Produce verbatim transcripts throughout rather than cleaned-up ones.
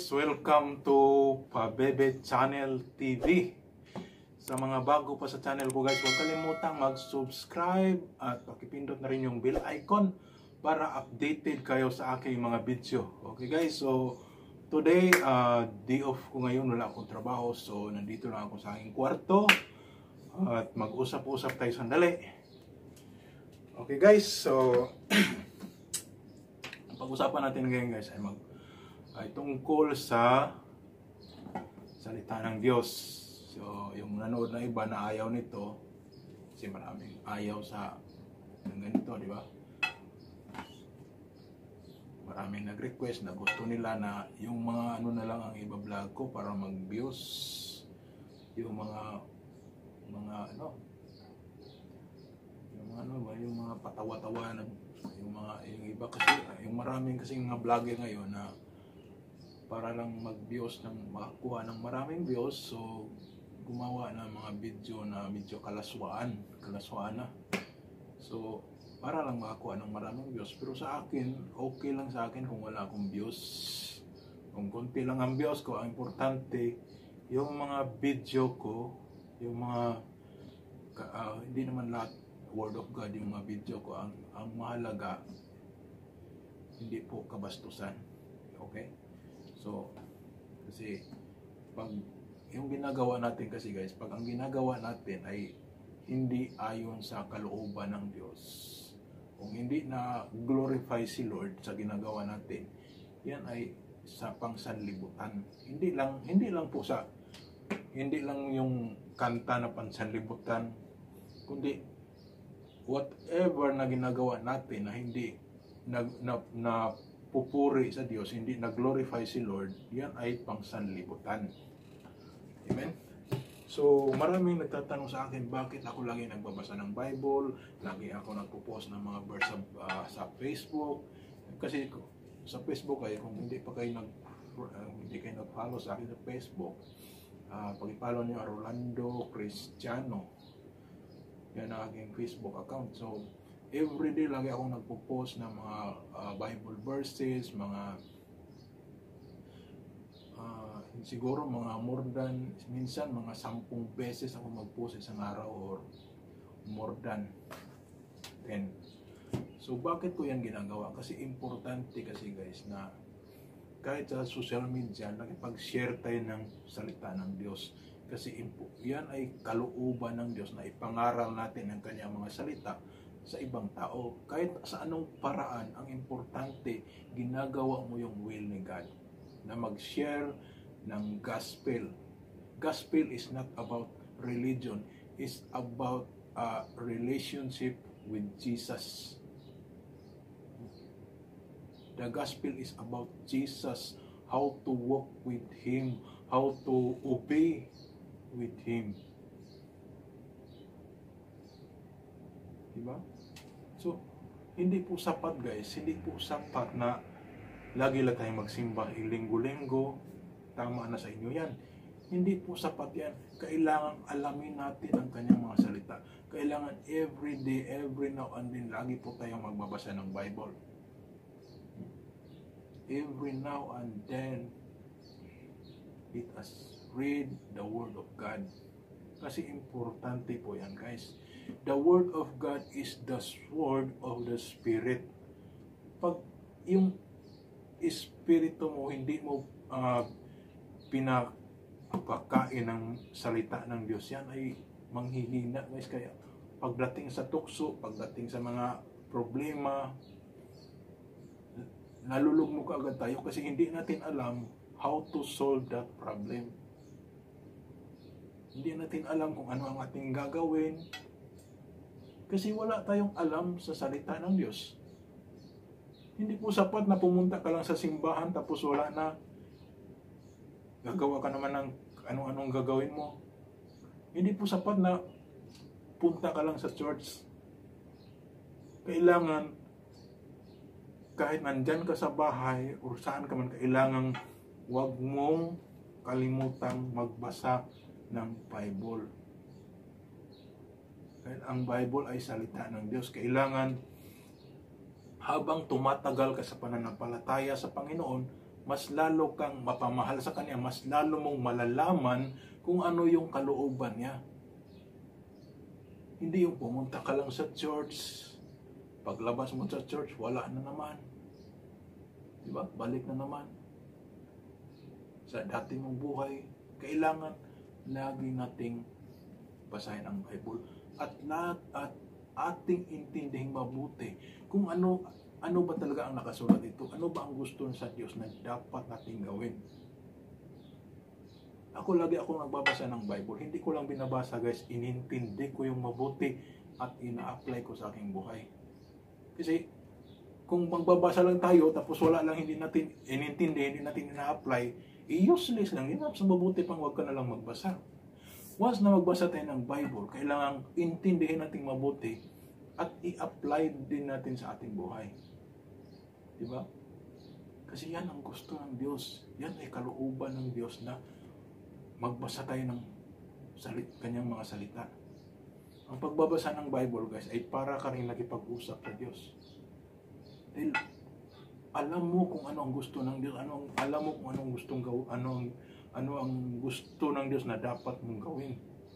welcome to Pabebe Channel T V. Sa mga bago pa sa channel ko guys, huwag kalimutang mag-subscribe at pakipindot na rin yung bell icon para updated kayo sa aking mga video. Okay guys, so today, uh, day off ko ngayon, wala akong trabaho, so nandito lang ako sa aking kwarto at mag-usap-usap tayo sandali. Okay guys, so pag-usapan natin ngayon guys ay mag ay tungkol sa salita ng Diyos. So, yung nanood na iba na ayaw nito, kasi maraming ayaw sa ng ganito, di ba? Maraming nag-request na gusto nila na yung mga ano na lang ang iba-vlog ko para mag-views. Yung mga mga ano yung mga ano ba, yung mga patawa-tawa na yung mga yung iba kasi yung maraming kasi mga vlogger ngayon na para lang mag-views ng makakuha ng maraming views, so gumawa ng mga video na medyo kalaswaan, kalaswaan na. So para lang makakuha ng maraming views, pero sa akin okay lang sa akin kung wala akong views. Kung konti lang ang views ko, ang importante yung mga video ko, yung mga uh, hindi naman lahat word of God yung mga video ko, ang ang mahalaga hindi po kabastusan. Okay? So, kasi pag yung ginagawa natin kasi guys, pag ang ginagawa natin ay hindi ayon sa kalooban ng Diyos, kung hindi na glorify si Lord sa ginagawa natin, yan ay sa pangsanlibutan. Hindi lang hindi lang po sa hindi lang yung kanta na pansanlibutan, kundi whatever na ginagawa natin na hindi na, na, na pupuri sa Diyos, hindi nag-glorify si Lord, yan ay pangsanlibutan. Amen? So, maraming nagtatanong sa akin, bakit ako lagi nagbabasa ng Bible, lagi ako nagpo-post ng mga verse sa, uh, sa Facebook. Kasi sa Facebook ay, kung hindi pa kayo nag, uh, hindi kayo nag-follow sa akin sa Facebook, uh, pag-follow niyo Rolando Cristiano. Yan ang aking Facebook account. So, everyday lagi akong nagpo-post ng mga uh, Bible verses, mga uh, siguro mga more than, minsan mga sampung beses ako mag-post isang araw or more than ten. So bakit ko yan ginagawa? Kasi importante kasi guys na kahit sa social media, nakipag-share tayo ng salita ng Diyos. Kasi yan ay kalooban ng Diyos na ipangaral natin ang kanyang mga salita sa ibang tao. Kahit sa anong paraan, ang importante, ginagawa mo yung will ni God na mag-share ng gospel. Gospel is not about religion, it's about a relationship with Jesus. The gospel is about Jesus, how to walk with Him, how to obey with Him. Diba? So, hindi po sapat guys, hindi po sapat na lagi lang tayong magsimba linggo-linggo, tama na sa inyo yan. Hindi po sapat yan. Kailangan alamin natin ang kanyang mga salita. Kailangan every day, every now and then, lagi po tayong magbabasa ng Bible. Every now and then, let us read the Word of God. Kasi importante po yan guys. The Word of God is the sword of the Spirit. Pag yung Espiritu mo, hindi mo uh, pinapakain ng salita ng Diyos, yan ay manghihina guys. Kaya pagdating sa tukso, pagdating sa mga problema, nalulugmok ka agad tayo kasi hindi natin alam how to solve that problem. Hindi natin alam kung ano ang ating gagawin. Kasi wala tayong alam sa salita ng Diyos. Hindi po sapat na pumunta ka lang sa simbahan tapos wala na. Gagawa ka naman ng anong-anong gagawin mo. Hindi po sapat na punta ka lang sa church. Kailangan, kahit nandyan ka sa bahay o saan ka man, kailangan wag mong kalimutang magbasa ng Bible. Dahil ang Bible ay salita ng Diyos. Kailangan habang tumatagal ka sa pananampalataya sa Panginoon, mas lalo kang mapamahal sa Kanya, mas lalo mong malalaman kung ano yung kalooban niya. Hindi yung pumunta ka lang sa church, paglabas mo sa church, wala na naman. Diba? Balik na naman sa dati mong buhay. Kailangan lagi nating basahin ang Bible at lahat at ating intindihing mabuti kung ano ano ba talaga ang nakasulat dito, ano ba ang gusto sa Diyos na dapat nating gawin. Ako lagi ako nagbabasa ng Bible, hindi ko lang binabasa guys, inintindi ko yung mabuti at ina-apply ko sa aking buhay. Kasi kung magbabasa lang tayo tapos wala lang, hindi natin inintindi, hindi natin ina-apply, i-useless lang yun. Sa mabuti pang wag ka na lang magbasa. Once na magbasa tayo ng Bible, kailangan intindihin natin mabuti at i-apply din natin sa ating buhay. Diba? Kasi yan ang gusto ng Diyos. Yan ay kalooban ng Diyos na magbasa tayo ng salit, kanyang mga salita. Ang pagbabasa ng Bible guys ay para ka rin nakipag-usap sa Diyos. Dahil alam mo kung ano ang gusto ng Diyos, ano, alam mo kung anong gustong gawin, ano ang ano ang gusto ng Diyos na dapat mong gawin.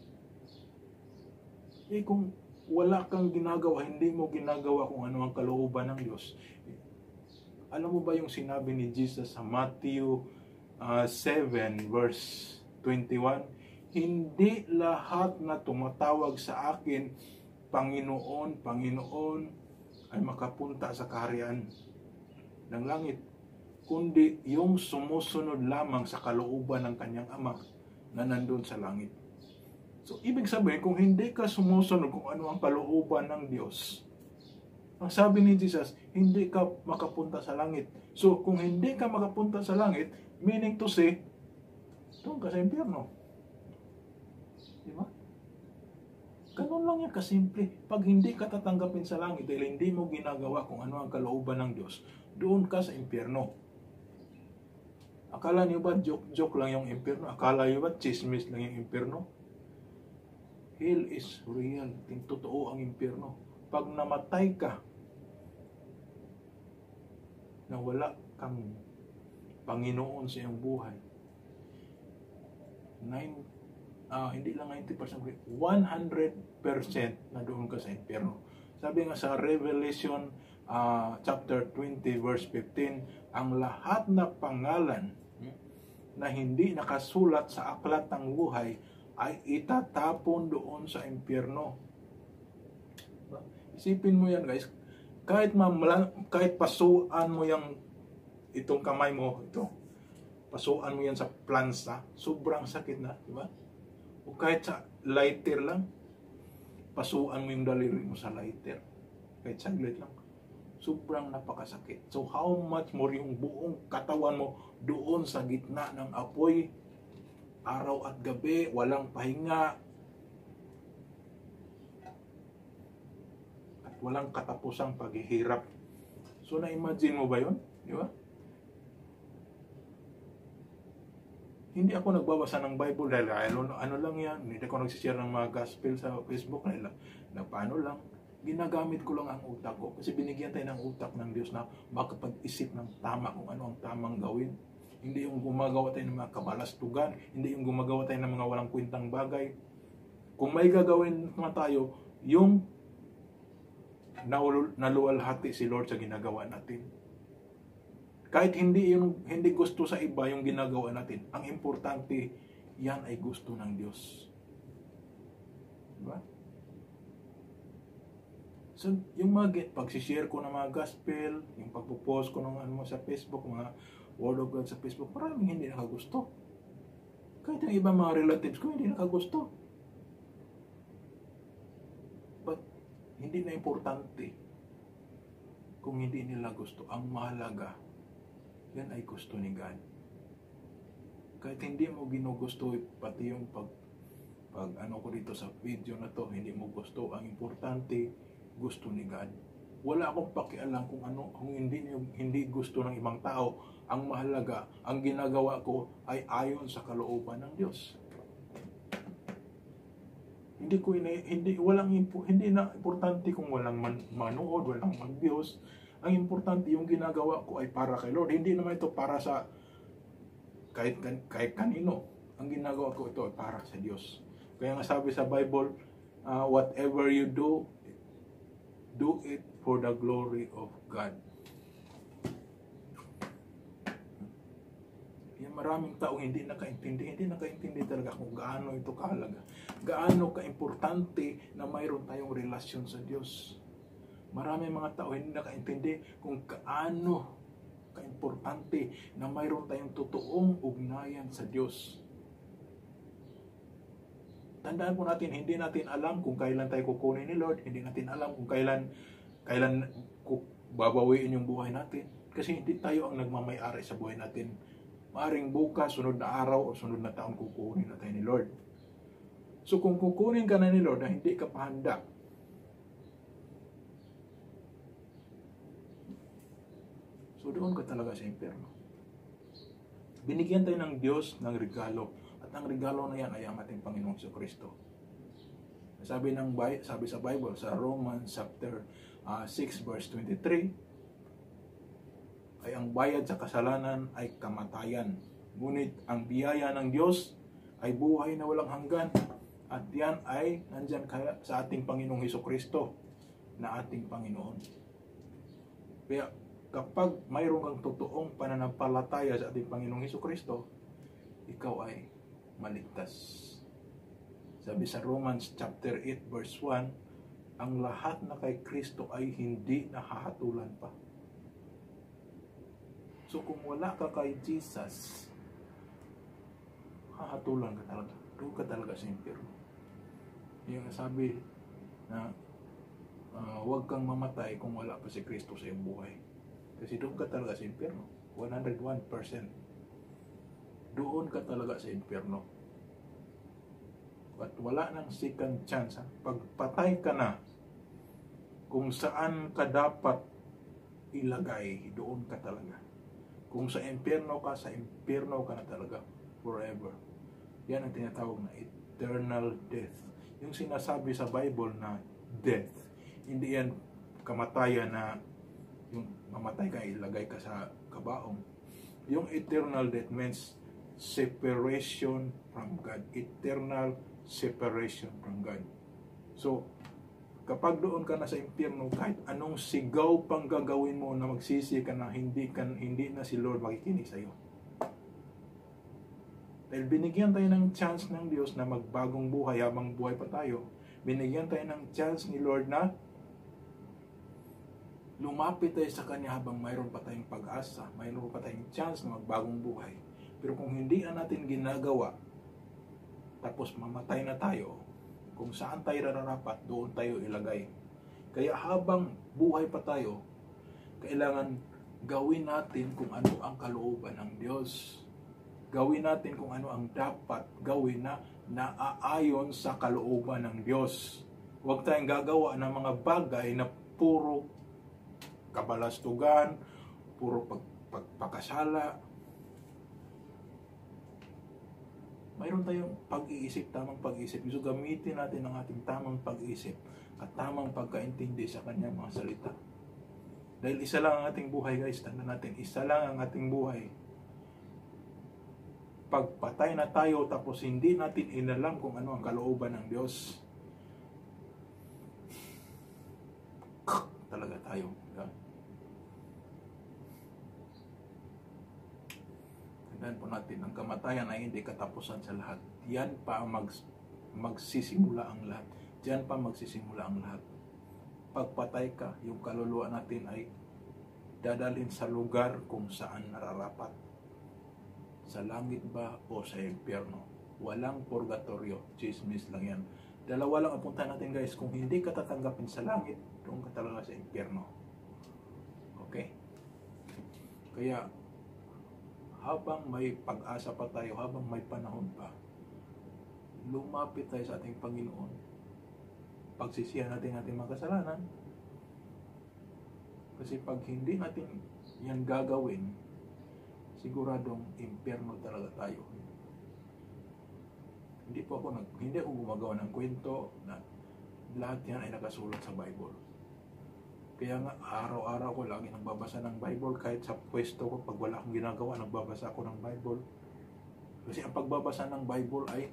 Eh kung wala kang ginagawa, hindi mo ginagawa kung ano ang kalooban ng Diyos. Alam mo ba yung sinabi ni Jesus sa Matthew uh, seven verse twenty-one? Hindi lahat na tumatawag sa akin, Panginoon, Panginoon, ay makapunta sa kaharian ng langit, kundi yung sumusunod lamang sa kalooban ng kanyang Ama na nandun sa langit. So, ibig sabihin, kung hindi ka sumusunod kung ano ang kalooban ng Diyos, ang sabi ni Jesus, hindi ka makapunta sa langit. So, kung hindi ka makapunta sa langit, meaning to say, doon ka sa impyerno. Di ba? Ganun lang yan kasimple. Pag hindi ka tatanggapin sa langit dahil hindi mo ginagawa kung ano ang kalooban ng Diyos, doon ka sa impyerno. Akala niyo ba joke-joke lang yung impyerno? Akala niyo ba chismis lang yung impyerno? Hell is real. Totoo ang impyerno. Pag namatay ka, na wala kang Panginoon sa iyong buhay, nine, uh, hindi lang ninety percent, one hundred percent na doon ka sa impyerno. Sabi nga sa Revelation uh, chapter twenty verse fifteen, ang lahat na pangalan na hindi nakasulat sa aklat ng buhay ay itatapon doon sa impyerno. Isipin mo yan guys, kahit mamla, kahit pasuan mo yung itong kamay mo, ito, pasuan mo yan sa plansa, sobrang sakit na, di ba? O kahit sa lighter lang, pasuan mo yung daliri mo sa lighter, kahit saglit lang, sobrang napakasakit. So how much more yung buong katawan mo doon sa gitna ng apoy, araw at gabi, walang pahinga, at walang katapusang paghihirap. So na-imagine mo ba yun? Di ba? Hindi ako nagbabasa ng Bible dahil ano, ano lang yan, hindi ako nagsishare ng mga gospel sa Facebook na, na paano lang. Ginagamit ko lang ang utak ko kasi binigyan tayo ng utak ng Diyos na makapag-isip ng tama kung ano ang tamang gawin. Hindi yung gumagawa tayo ng mga kabalastugan, hindi yung gumagawa tayo ng mga walang kwentang bagay. Kung may gagawin naman tayo, yung naluwalhati si Lord sa ginagawa natin. Kahit hindi yung hindi gusto sa iba yung ginagawa natin, ang importante, yan ay gusto ng Diyos. Diba? So, yung mga pag-share ko ng mga gospel, yung pagpo-post ko ng ano sa Facebook, mga Word of God sa Facebook, maraming hindi nakagusto. Kahit yung ibang mga relatives ko, hindi nakagusto. But, hindi na importante kung hindi nila gusto. Ang mahalaga, yan ay gusto ni God. Kahit hindi mo ginugusto, pati yung pag, pag ano ko dito sa video na to, hindi mo gusto, ang importante, gusto ni God. Wala akong pakialam kung ano, kung hindi, hindi gusto ng ibang tao. Ang mahalaga, ang ginagawa ko ay ayon sa kalooban ng Diyos. Hindi ko ina, hindi walang hindi na importante kung walang man, manood, walang mag-views. Ang importante yung ginagawa ko ay para kay Lord. Hindi naman ito para sa kahit, kahit kanino. Ang ginagawa ko ito ay para sa Diyos. Kaya nga sabi sa Bible, uh, whatever you do, do it for the glory of God. Yan, maraming tao hindi nakaintindi, hindi nakaintindi talaga kung gaano ito kahalaga. Gaano kaimportante na mayroon tayong relasyon sa Diyos. Maraming mga tao hindi nakaintindi kung gaano kaimportante na mayroon tayong totoong ugnayan sa Diyos. Tandaan po natin, hindi natin alam kung kailan tayo kukunin ni Lord, hindi natin alam kung kailan kailan babawiin yung buhay natin. Kasi hindi tayo ang nagmamay-ari sa buhay natin. Maaring bukas, sunod na araw o sunod na taon kukunin na tayo ni Lord. So kung kukunin ka na ni Lord na hindi ka pahanda, so doon ka talaga sa impyerno. Binigyan tayo ng Diyos ng regalo. At ang regalo na yan ay ang ating Panginoong Jesucristo. Sabi ng sabi sa Bible sa Romans chapter uh, six verse twenty-three, ay ang bayad sa kasalanan ay kamatayan. Ngunit ang biyaya ng Diyos ay buhay na walang hanggan. At yan ay nandyan kaya sa ating Panginoong Jesucristo na ating Panginoon. Kaya kapag mayroon kang totoong pananampalataya sa ating Panginoong Jesucristo, ikaw ay maligtas. Sabi sa Romans chapter eight verse one, ang lahat na kay Kristo ay hindi nahahatulan pa. So kung wala ka kay Jesus, hahatulan ka talaga. Doon ka talaga sa impyerno. Yung sabi na uh, huwag kang mamatay kung wala pa si Kristo sa iyong buhay. Kasi doon ka talaga sa impyerno. one hundred one percent. Doon ka talaga sa impyerno. At wala nang second chance. Ha? Pagpatay ka na, kung saan ka dapat ilagay, doon ka talaga. Kung sa impyerno ka, sa impyerno ka na talaga. Forever. Yan ang tinatawag na eternal death. Yung sinasabi sa Bible na death, hindi yan kamatayan na yung mamatay ka, ilagay ka sa kabaong. Yung eternal death means separation from God. Eternal separation from God. So, kapag doon ka na sa impyerno, kahit anong sigaw pang gagawin mo na magsisi ka na hindi, ka, hindi na si Lord makikinig sa iyo. Dahil binigyan tayo ng chance ng Diyos na magbagong buhay habang buhay pa tayo. Binigyan tayo ng chance ni Lord na lumapit tayo sa Kanya habang mayroon pa tayong pag-asa, mayroon pa tayong chance na magbagong buhay. Pero kung hindi na natin ginagawa, tapos mamatay na tayo, kung saan tayo nararapat, doon tayo ilagay. Kaya habang buhay pa tayo, kailangan gawin natin kung ano ang kalooban ng Diyos. Gawin natin kung ano ang dapat gawin na naaayon sa kalooban ng Diyos. Huwag tayong gagawa ng mga bagay na puro kabalastugan, puro pag, pagpakasala. Mayroon tayong pag-iisip, tamang pag-iisip. So gamitin natin ang ating tamang pag-iisip at tamang pagkaintindi sa kanyang mga salita. Dahil isa lang ang ating buhay, guys. Tandaan natin, isa lang ang ating buhay. Pagpatay na tayo tapos hindi natin inalam kung ano ang kalooban ng Diyos, talaga tayo. Tandaan po natin, ang kamatayan ay hindi katapusan sa lahat. Yan pa ang mag, magsisimula ang lahat. Diyan pa magsisimula ang lahat. Pagpatay ka, yung kaluluwa natin ay dadalhin sa lugar kung saan nararapat. Sa langit ba o sa impyerno? Walang purgatorio. Chismis lang yan. Dalawa lang ang punta natin, guys. Kung hindi ka tatanggapin sa langit, doon ka talaga sa impyerno. Okay? Kaya, habang may pag-asa pa tayo, habang may panahon pa, lumapit tayo sa ating Panginoon. Pagsisihan natin ating mga kasalanan. Kasi pag hindi natin yan gagawin, siguradong impyerno talaga tayo. Hindi po ako nag, hindi ako gumagawa ng kwento na lahat yan ay nakasulat sa Bible. Kaya nga, araw-araw ko lagi nagbabasa ng Bible. Kahit sa pwesto ko, pag wala akong ginagawa, nagbabasa ako ng Bible. Kasi ang pagbabasa ng Bible ay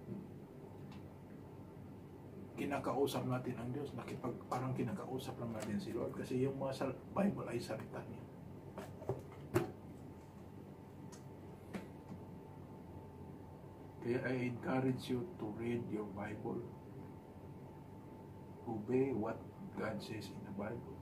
kinakausap natin ang Diyos, nakipag, parang kinakausap lang natin si Lord kasi yung mga sal- Bible ay salita niya. Kaya I encourage you to read your Bible. Obey what God says in the Bible.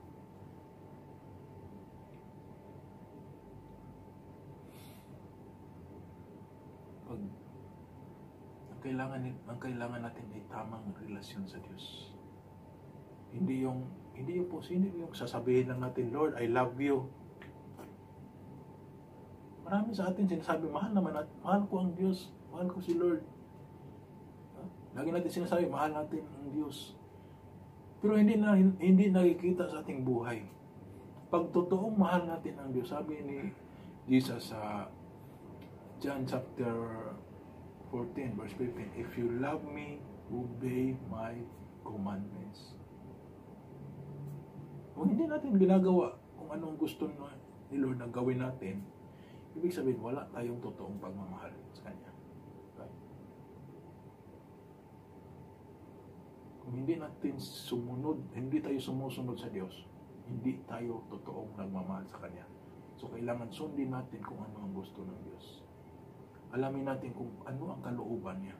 Pag ang kailangan ang kailangan natin ay tamang relasyon sa Diyos. Hindi yung hindi yung po hindi yung sasabihin lang natin, Lord, I love you. Marami sa atin sinasabi, mahal naman natin, mahal ko ang Diyos, mahal ko si Lord. Lagi natin sinasabi, mahal natin ang Diyos. Pero hindi na hindi nakikita sa ating buhay. Pag totoong mahal natin ang Diyos, sabi ni Jesus sa John chapter fourteen verse fifteen, if you love me, obey my commandments. Kung hindi natin ginagawa kung anong gusto ni Lord na gawin natin, ibig sabihin wala tayong totoong pagmamahal sa Kanya. Right? Kung hindi natin sumunod, hindi tayo sumusunod sa Diyos, hindi tayo totoong nagmamahal sa Kanya. So kailangan sundin natin kung ano ang gusto ng Diyos. Alamin natin kung ano ang kalooban niya.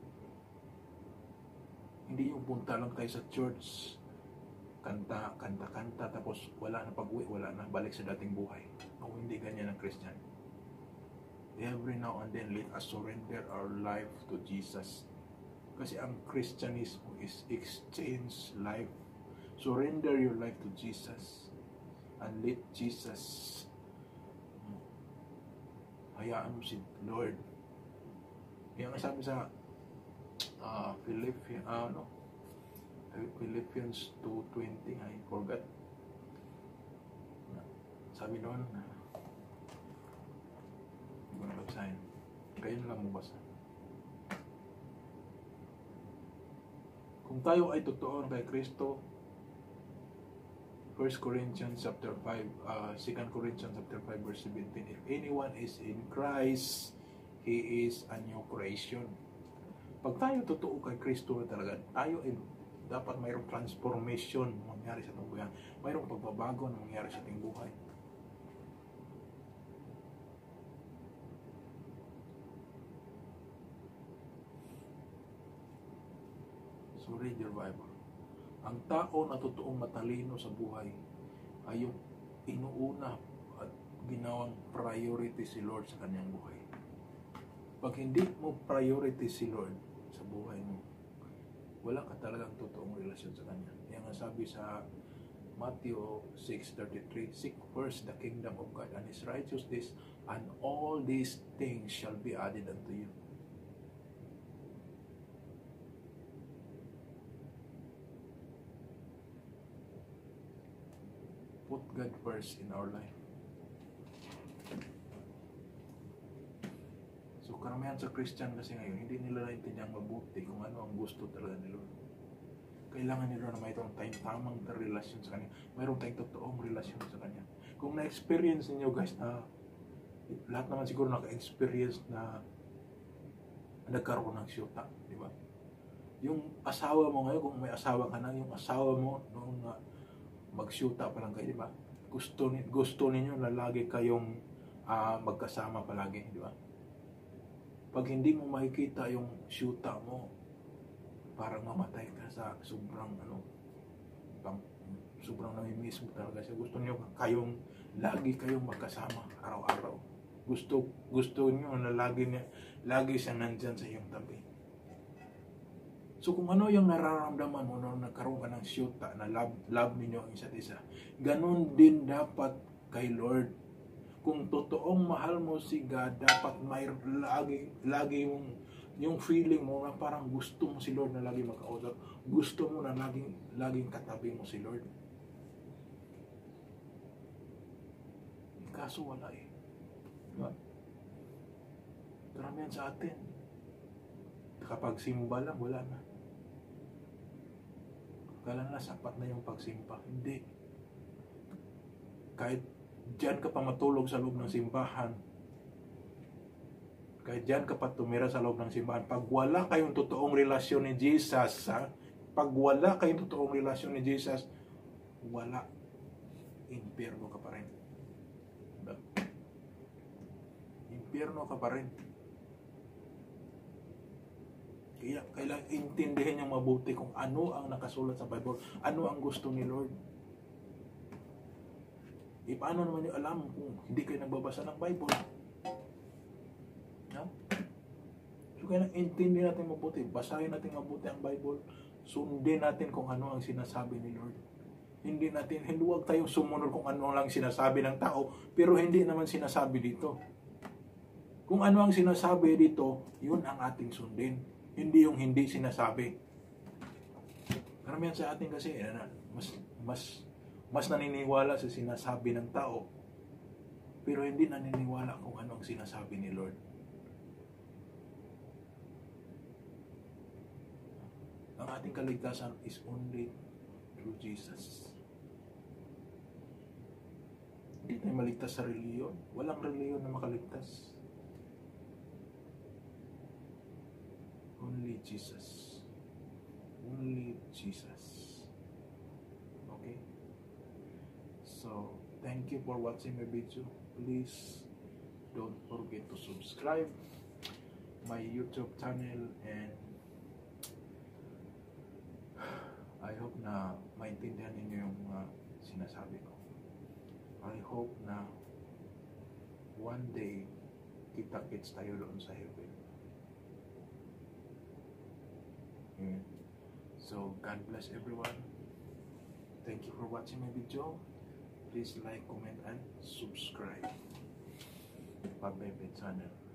Hindi yung punta lang tayo sa church, kanta, kanta, kanta, tapos wala na pag-uwi, wala na, balik sa dating buhay. O hindi ganyan ang Christian. Every now and then, let us surrender our life to Jesus. Kasi ang Christianism is exchange life. Surrender your life to Jesus and let Jesus, hayaan mo si Lord. Kaya nga sabi sa uh, Philippians, uh, no? Philippians two twenty, I forgot. Sabi noon, hindi ko na basahin. Kayo na lang mabasa. Kung tayo ay totoo kay Kristo, First Corinthians chapter five, uh, Second Corinthians chapter five verse seventeen, if anyone is in Christ, he is a new creation. Pag tayo totoo kay Kristo na talaga, tayo ay dapat mayroong transformation mangyari sa ating buhay. Mayroong pagbabago na mangyari sa ating buhay. So read your Bible. Ang tao na totoong matalino sa buhay ay yung inuuna at ginawang priority si Lord sa kanyang buhay. Pag hindi mo priority si Lord sa buhay mo, wala ka talagang totoong relasyon sa Kanya. Yan ang sabi sa Matthew six thirty-three, seek first the kingdom of God and His righteousness, and all these things shall be added unto you. Put God first in our life. So karamihan sa Christian kasi ngayon, hindi nila naintindihan mabuti kung ano ang gusto talaga ni Lord. Kailangan nila na mayroon tayong tamang relasyon sa Kanya. Mayroon tayong totoong relasyon sa Kanya. Kung na-experience niyo guys na, lahat naman siguro naka-experience na nagkaroon ng syuta, di ba? Yung asawa mo ngayon, kung may asawa ka na, yung asawa mo noong uh, magsyuta pa lang kayo, di ba? Gusto, gusto ninyo na lagi kayong uh, magkasama palagi, di ba? Pag hindi mo makikita yung syuta mo, parang mamatay ka sa sobrang ano, pang, sobrang namimiss mo talaga siya. Gusto niyo kayong lagi kayong magkasama araw-araw. Gusto gusto niyo na lagi niya lagi siya nandyan sa iyong tabi. So kung ano yung nararamdaman mo nung nagkaroon ka ng syuta na love, love ninyo ang isa't isa, ganun din dapat kay Lord. Kung totoong mahal mo si God, dapat may lagi, lagi mong, yung feeling mo na parang gusto mo si Lord na lagi makausap. Gusto mo na laging, laging katabi mo si Lord. Kaso wala eh. Diba? Karamihan sa atin. Kapag simba lang, wala na. Kala na sapat na yung pagsimba. Hindi. Kahit diyan ka pa matulog sa loob ng simbahan, Kaya dyan ka pa tumira sa loob ng simbahan. Pag wala kayong totoong relasyon ni Jesus, ha? Pag wala kayong totoong relasyon ni Jesus, wala. Impyerno ka pa rin. Diba? Impyerno ka pa rin. Kaya kailangan intindihin niyang mabuti kung ano ang nakasulat sa Bible, ano ang gusto ni Lord. E paano naman niyo alam kung hindi kayo nagbabasa ng Bible? No? So kailangan intindihin natin mabuti, basahin natin mabuti ang Bible, sundin natin kung ano ang sinasabi ni Lord. Hindi natin, hindi huwag tayong sumunod kung ano lang sinasabi ng tao, pero hindi naman sinasabi dito. Kung ano ang sinasabi dito, yun ang ating sundin. Hindi yung hindi sinasabi. Karamihan sa atin kasi, mas, mas, mas naniniwala sa sinasabi ng tao, pero hindi naniniwala kung ano ang sinasabi ni Lord. Ang ating kaligtasan is only through Jesus. Hindi tayo maligtas sa reliyon. Walang reliyon na makaligtas. Only Jesus. Only Jesus. Okay? So, thank you for watching my video. Please don't forget to subscribe my YouTube channel, and I hope na maintindihan ninyo yung uh, sinasabi ko. I hope na one day kita-kits tayo doon sa heaven. Amen. So, God bless everyone. Thank you for watching my video. Please like, comment, and subscribe. Pabebe channel.